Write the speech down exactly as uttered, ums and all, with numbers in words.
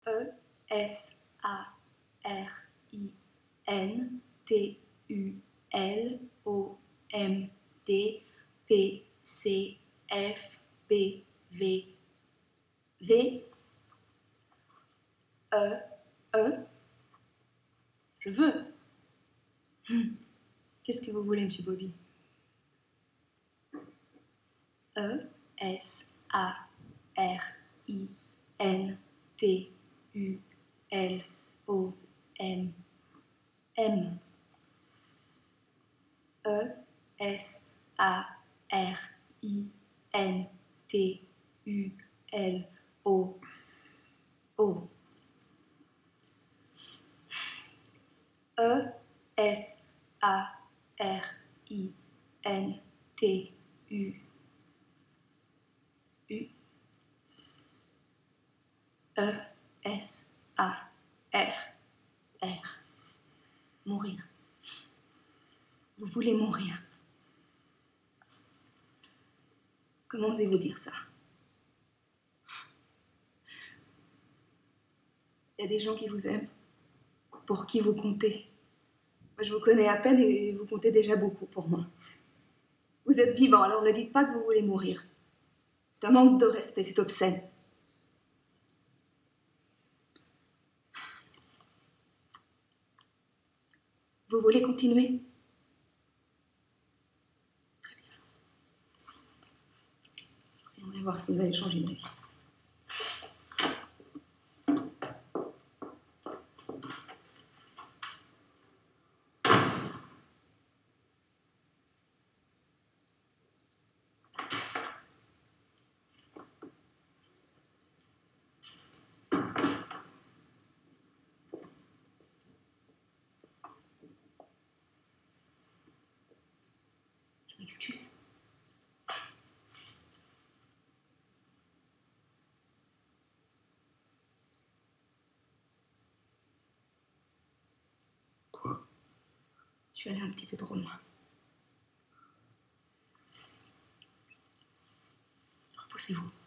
E S A R I N T U L O M D P C F B V V E E Je veux. Hum. Qu'est-ce que vous voulez, monsieur Bobby? E S A R I N T U L O M M E S A R I N T U L O O E S A R I N T U U E S A R R Mourir. Vous voulez mourir. Comment osez-vous dire ça? Il y a des gens qui vous aiment, pour qui vous comptez. Moi, je vous connais à peine et vous comptez déjà beaucoup pour moi. Vous êtes vivant, alors ne dites pas que vous voulez mourir. C'est un manque de respect, c'est obscène. Vous voulez continuer? Très bien. On va voir si vous allez changer d'avis. Je m'excuse. Quoi? Je suis allée un petit peu trop loin. Reposez-vous.